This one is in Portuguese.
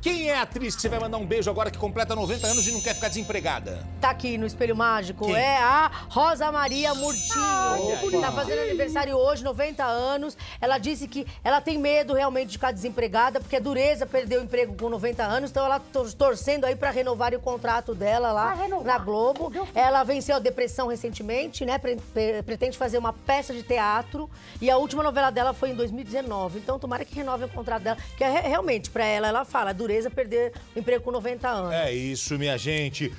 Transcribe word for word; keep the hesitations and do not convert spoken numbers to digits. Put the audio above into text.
Quem é a atriz que você vai mandar um beijo agora que completa noventa anos e não quer ficar desempregada? Tá aqui no Espelho Mágico. Quem? É a Rosa Maria Murtinho. Olha Tá aí. fazendo aniversário hoje, noventa anos. Ela disse que ela tem medo realmente de ficar desempregada, porque é dureza perder o emprego com noventa anos. Então ela tá torcendo aí pra renovar o contrato dela lá na Globo. Ela venceu a depressão recentemente, né? Pre pre pretende fazer uma peça de teatro. E a última novela dela foi em dois mil e dezenove. Então tomara que renove o contrato dela. Que é, realmente, pra ela, ela fala, é dureza perder o emprego com noventa anos. É isso, minha gente.